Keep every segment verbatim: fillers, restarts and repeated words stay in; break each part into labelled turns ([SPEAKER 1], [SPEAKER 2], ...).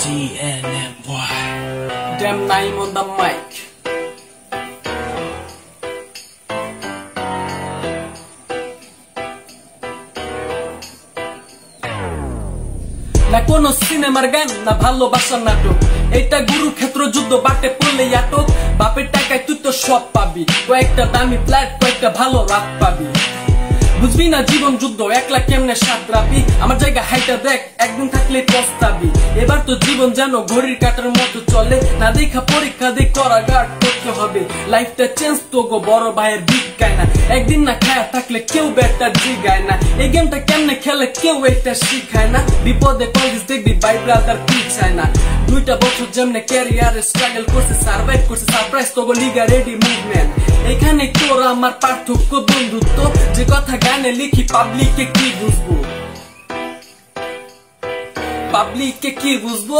[SPEAKER 1] G N M Y.
[SPEAKER 2] Damn name on the mic. না কোন সিনেমার গান না ভালোবাসার নাটক, এটা গুরুক্ষেত্র যুদ্ধ, বাটে পড়লে আটক। বাপের টাকায় তুই তো সব পাবি, কয়েকটা দামি ফ্ল্যাট, কয়েকটা ভালো রাত পাবি। বুঝবি না জীবন যুদ্ধ, একলা কেমনে সাঁতরাবি। আমার জায়গা হাইটা দেখ, একদিন থাকলে পস্তাবি। এবার তো জীবন যেন ঘড়ির কাটার মতো চলে, না দেখা পরীক্ষা দিয়ে করা গার্ড করতে হবে। লাইফটা চেঞ্জ তো গো বড় ভাইয়ের বিজ্ঞায় না, একদিন না খায়া থাকলে কেউ ব্যাটটা জিগায় না। এই গেমটা কেমনে খেলে কেউ এটা শিখায় না, বিপদে কলেজ দেখবি ভাই ব্রাদার পিছায় না। দুইটা বছর যেমনে ক্যারিয়ারে স্ট্রাগল করছে, সার্ভাইভ করছে, সারপ্রাইজ তো গো লিগা রেডি মুভমেন্ট। এখানে তোর আমার পার্থক্য বন্ধুত্ব, যে কথা গানে লিখি পাবলিককে কি বুঝবো, পাবলিককে কি বুঝবো।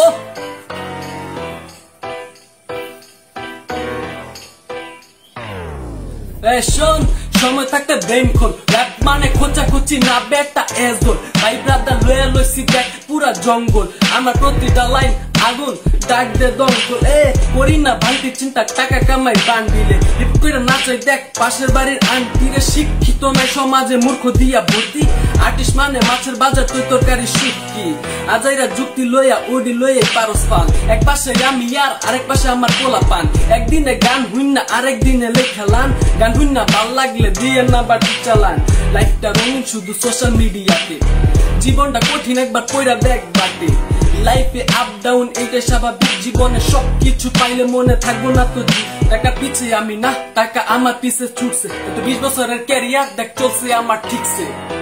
[SPEAKER 2] শোন, সময় থাকতে ব্রেন খোল, র‍্যাপ মানে খোঁচা খুচি না বেটা এজগোল। ভাই ব্রাদার লয়ে লইছি দেখ পুরা জঙ্গল, আমার প্রতিটা লাইন আগুন, ডাক দে দমকল। এ করি না ভাঙতি চিন্তা, টাকা কামাই বান্ডিলে, হিপ কইরা নাচাই দেখ পাশের বাড়ির আন্টিরে। শিক্ষিত নাই সমাজে মূর্খ দিয়া ভর্তি, আর্টিস্ট মানে মাছের বাজার তুই তরকারি শুটকি। আজাইরা যুক্তি লইয়া ওডি লইয়া পারস পাল, এক পাশে আমি আর আরেক পাশে আমার পোলা পান। একদিনে গান হুইন না আরেক দিনে লেখালান, গান হুইন না ভাল লাগলে দিয়ে না বাটি চালান। লাইফটা রঙিন শুধু সোশ্যাল মিডিয়াতে, জীবনটা কঠিন একবার কইরা দেখ বাটে। লাইফে আপ ডাউন এইটা স্বাভাবিক, জীবনে সবকিছু পাইলে মনে থাকবো না তো। টাকা পিছে আমি না, টাকা আমার পিছে ছুটছে, বিশ বছরের ক্যারিয়ার দেখ চলছে আমার ঠিকছে।